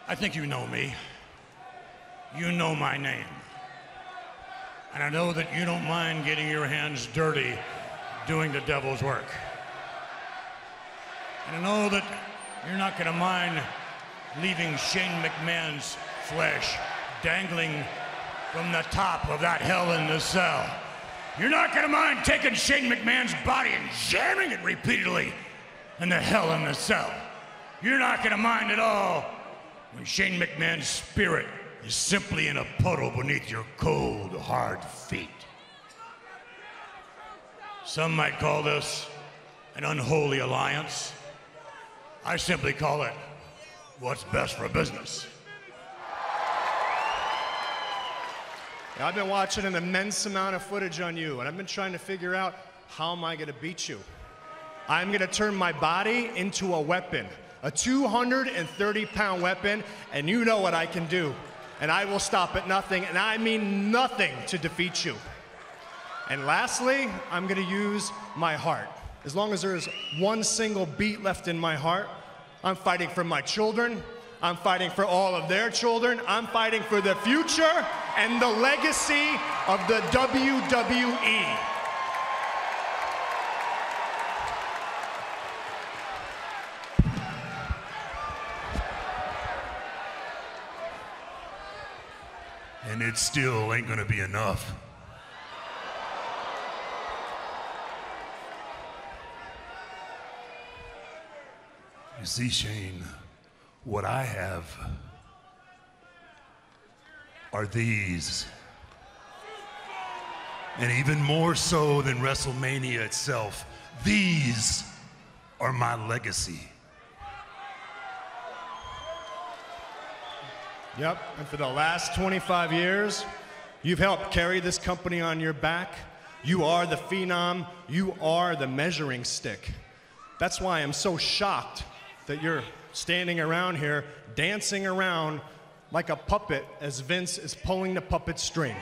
I think you know me. You know my name. And I know that you don't mind getting your hands dirty doing the devil's work. And I know that you're not going to mind leaving Shane McMahon's flesh dangling from the top of that Hell in the Cell. You're not going to mind taking Shane McMahon's body and jamming it repeatedly in the Hell in the Cell. You're not going to mind at all when Shane McMahon's spirit is simply in a puddle beneath your cold, hard feet. Some might call this an unholy alliance. I simply call it what's best for business. I've been watching an immense amount of footage on you, and I've been trying to figure out how am I going to beat you. I'm going to turn my body into a weapon, a 230-pound weapon, and you know what I can do. And I will stop at nothing, and I mean nothing, to defeat you. And lastly, I'm going to use my heart. As long as there's one single beat left in my heart, I'm fighting for my children. I'm fighting for all of their children. I'm fighting for the future and the legacy of the WWE. And it still ain't gonna be enough. You see, Shane, what I have are these. And even more so than WrestleMania itself, these are my legacy. Yep, and for the last 25 years, you've helped carry this company on your back. You are the phenom. You are the measuring stick. That's why I'm so shocked that you're standing around here, dancing around like a puppet as Vince is pulling the puppet strings.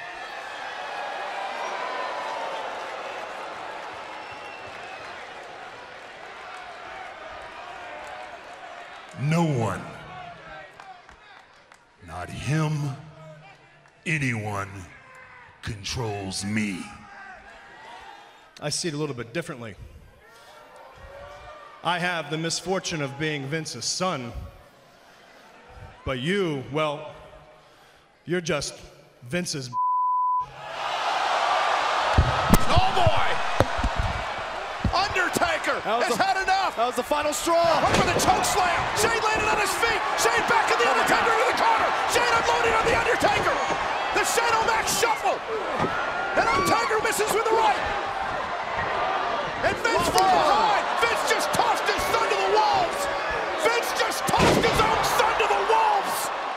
No one, not him, anyone controls me. I see it a little bit differently. I have the misfortune of being Vince's son, but you, well, you're just Vince's. Oh boy! Undertaker has had enough! That was the final straw! Up with a choke slam! Shane landed on his feet! Shane back in the Undertaker to the corner! Shane unloading on the Undertaker! The Shadow Max shuffle! And Undertaker misses with the right! And Vince from behind! Vince just tossed his son to the wolves! Vince just tossed his own son to the wolves!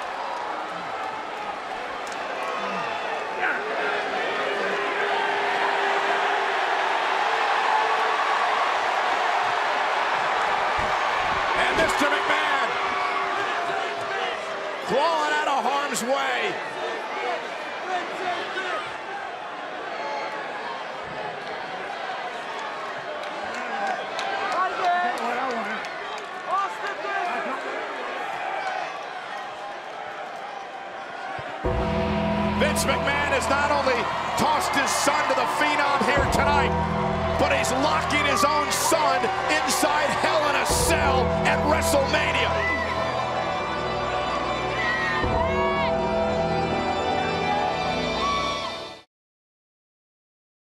And Mr. McMahon crawling out of harm's way. Vince McMahon has not only tossed his son to the Phenom here tonight, but he's locking his own son inside Hell in a Cell at WrestleMania.